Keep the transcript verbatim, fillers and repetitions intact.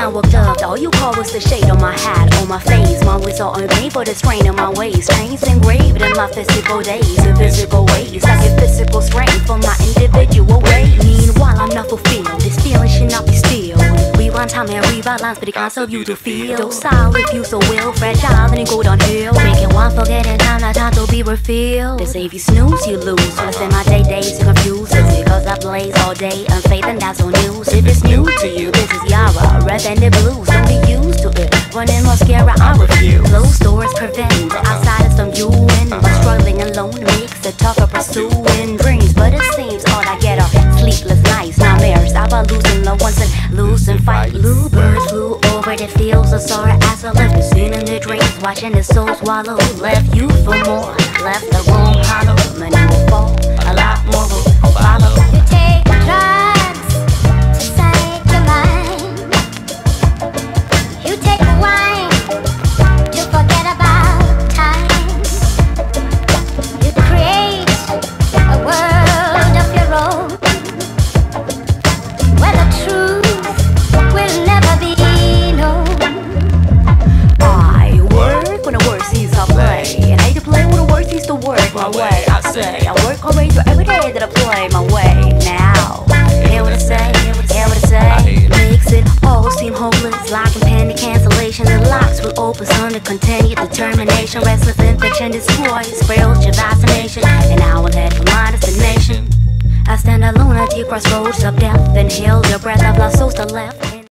I walked up, all you called was the shade on my hat, on my face. My words are unpaid for the strain in my ways. Chains engraved in my physical days, in physical ways. I get physical strength from my individual ways. Meanwhile, I'm not fulfilled, this feeling should not be still. Rewind time and rewrite lines, but it can't serve you to feel. Docile if you so will, fragile, then it go downhill. Making one forgetting time, not time to be refilled. They say if you snooze, you lose. When I spend my day days, you confused. It's because I blaze all day, unfaith and that's on news. If it's new to you, this is Yara, red and the blues. Don't be used to it, running mascara, I refuse. Closed doors prevent the outsiders from you in. But struggling alone makes it tougher pursuing dreams. But it seems all I get are sleepless nights, nightmares about losing loved ones and losing fights. Blue birds flew over the fields of sorrow as I left the scene in the dreams, watching the soul swallow. Left you for more, left the room hollow. Many will fall, a lot more will follow. You take drugs to save your mind. You take wine to forget about time. You create a world of your own, where the truth will never be known. I work when the word seems to play, and I hate to play when the word seems to work my way. I say I work already for every day that I play my way. Now, hear what I say, hear what I say. Makes it all seem hopeless, like impending cancellation. The locks will open, son to continue determination. Restless infection destroys spiritual vaccination, and I will head for my destination. I stand alone at the crossroads of death and hail the breath of lost souls to left.